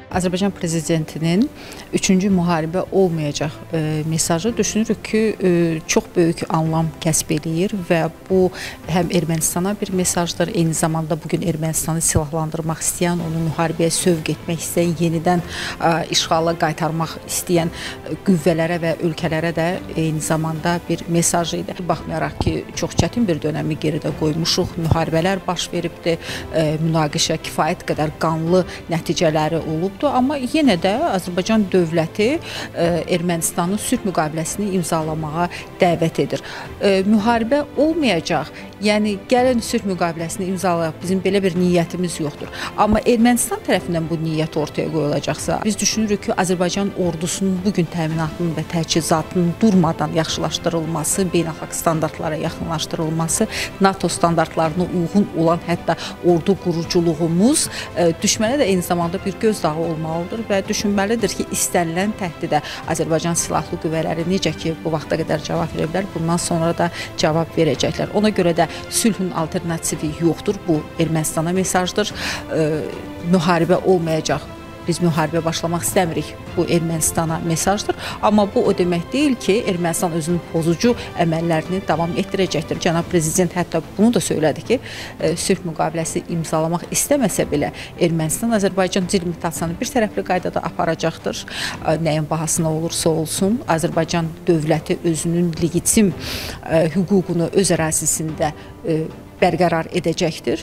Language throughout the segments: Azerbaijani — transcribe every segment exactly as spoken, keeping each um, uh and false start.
Azərbaycan prezidentinin üçüncü müharibə olmayacaq e, mesajı düşünürük ki, e, çox böyük anlam kəsb eləyir və bu həm Ermənistana bir mesajdır, eyni zamanda bugün Ermənistanı silahlandırmaq istəyən, onu müharibəyə sövq etmək istəyən, yenidən e, işğala qaytarmaq istəyən qüvvələrə və ölkələrə də eyni zamanda bir mesaj idi. Baxmayaraq ki, çox çətin bir dönəmi geridə qoymuşuq, müharibələr baş veribdi, e, münaqişə kifayət qədər qanlı nəticələri olubdu, amma yenə də Azərbaycan dövləti e, Ermənistanın sülh müqaviləsini imzalamağa dəvət edir. E, müharibə olmayacaq, yəni gəlin sülh müqaviləsini imzalayaq, bizim belə bir niyyətimiz yoxdur. Amma Ermənistan tərəfindən bu niyyət ortaya qoyulacaqsa, biz düşünürük ki, Azərbaycan ordusunun bugün təminatının və təchizatının durmadan yaxşılaşdırılması, beynəlxalq standartlara yaxınlaşdırılması, NATO standartlarına uyğun olan hətta ordu quruculuğumuz e, düşmənə də eyni zamanda bir gözdağı olmalıdır və düşünməlidir ki, istənilən təhdidə Azərbaycan silahlı qüvvələri necə ki, bu vaxta qədər cavab verə bilər, bundan sonra da cavab verəcəklər. Ona görə də sülhün alternativi yoxdur, bu Ermənistana mesajdır, e, müharibə olmayacaq. Biz müharibə başlamaq istəmirik, bu Ermənistana mesajdır. Amma bu o demək deyil ki, Ermənistan özünün pozucu əməllərini davam etdirəcəkdir. Cənab Prezident hətta bunu da söylədi ki, e, sülh müqaviləsi imzalamaq istəməsə belə Ermənistan Azərbaycan delimitasyonu bir tərəfli qaydada aparacaqdır. E, nəyin bahasına olursa olsun, Azərbaycan dövləti özünün legitim e, hüququnu öz ərazisində e, bərqərar edəcəkdir.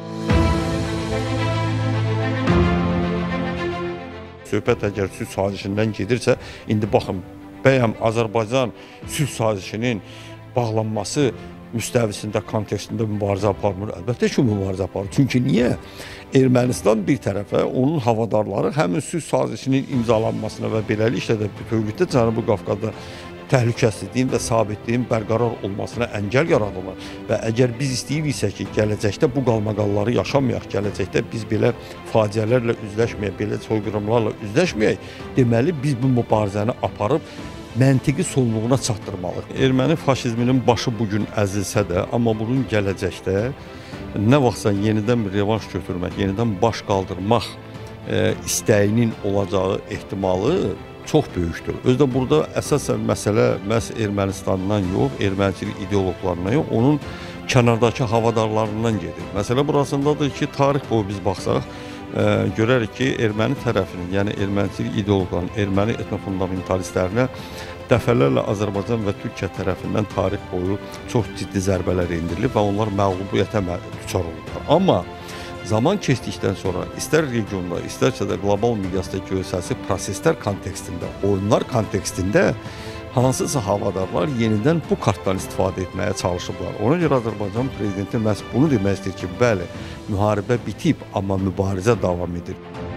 Söhbət əgər sülh sazişindən gedirsə, indi baxın, bəyəm Azərbaycan sülh sazişinin bağlanması müstəvisində, kontekstində mübarizə aparmır. Əlbəttə ki, mübarizə aparır. Çünki niyə? Ermənistan bir tərəfə, onun havadarları həmin sülh sazişinin imzalanmasına və beləliklə də bütövlükdə Cənubi Qafqazda təhlükəsizliyin və sabitliyin bərqərar olmasına əngəl yaradılır. Və əgər biz istəyiriksə ki, gələcəkdə bu qalmaqalları yaşamayaq, gələcəkdə biz belə faciələrlə üzləşməyək, belə soyqırımlarla üzləşməyək, deməli biz bu mübarizəni aparıb məntiqi sonluğuna çatdırmalıyıq. Erməni faşizminin başı bugün əzilsə də, amma bunun gələcəkdə nə vaxtsa yenidən bir revanş götürmək, yenidən baş qaldırmaq e, istəyinin olacağı ehtimalı çox böyükdür. Özdə burada əsasən məsələ məhz Ermənistandan yox, erməniçilik ideoloqlarından yox, onun kənardakı havadarlarından gedir. Məsələ burasındadır ki, tarix boyu biz baxsaq, e, görərik ki, erməni tərəfinin, yəni erməniçilik ideoloqlarının, erməni etnofundamentalistlərinə dəfələrlə Azərbaycan və Türkiyə tərəfindən tarix boyu çox ciddi zərbələr indirilib və onlar məğlubiyyətə düçar olublar. Amma zaman keçdikdən sonra istər regionda, istərsə də qlobal miqyasda görsəsi proseslər kontekstində, oyunlar kontekstində hansısa havadarlar yenidən bu kartdan istifadə etməyə çalışıblar. Ona görə Azərbaycan prezidenti məhz bunu demək istəyir ki, bəli, müharibə bitib, amma mübarizə davam edir.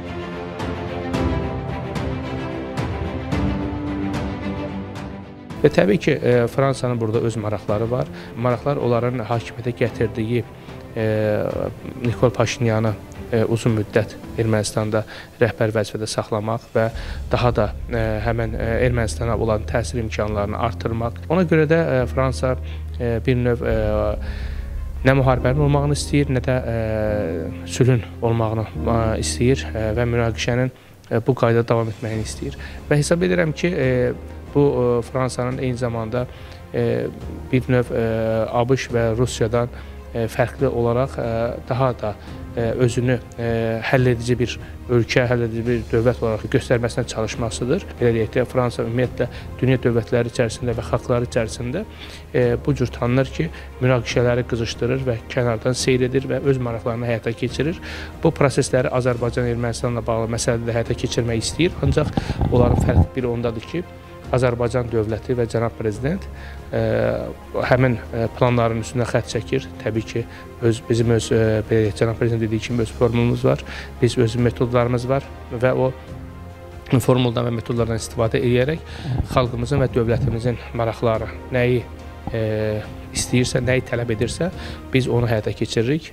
Və təbii ki, Fransanın burada öz maraqları var. Maraqlar onların hakimiyyətə gətirdiyi E, Nikol Paşinyanı e, uzun müddət Ermənistanda rəhbər vəzifədə saxlamaq və daha da e, həmən e, Ermənistana olan təsir imkanlarını artırmaq. Ona görə də e, Fransa e, bir növ e, nə müharibənin olmağını istəyir, nə də e, sülhün olmağını e, istəyir e, və münaqişənin e, bu qaydada davam etməyini istəyir. Və hesab edirəm ki, e, bu e, Fransanın eyni zamanda e, bir növ e, ABŞ və Rusiyadan fərqli olaraq daha da özünü həll edici bir ölkə, həll edici bir dövlət olaraq göstərməsinə çalışmasıdır. Belə deyək ki, Fransa ümumiyyətlə dünya dövlətləri içərisində və xalqları içərisində bu cür tanınır ki, münaqişələri qızışdırır və kənardan seyr edir və öz maraqlarını həyata keçirir. Bu prosesləri Azərbaycan Ermənistanla bağlı məsələdə həyata keçirmək istəyir, ancaq onların fərqi biri ondadır ki, Azərbaycan dövləti və cənab prezident e, həmin planların üstündə xətt çəkir. Təbii ki, öz, bizim öz e, cənab prezident dediyi kimi öz formulumuz var, biz öz metodlarımız var və o formuldan və metodlardan istifadə edərək xalqımızın və dövlətimizin maraqları nəyi e, istəyirsə, nəyi tələb edirsə, biz onu həyata keçiririk.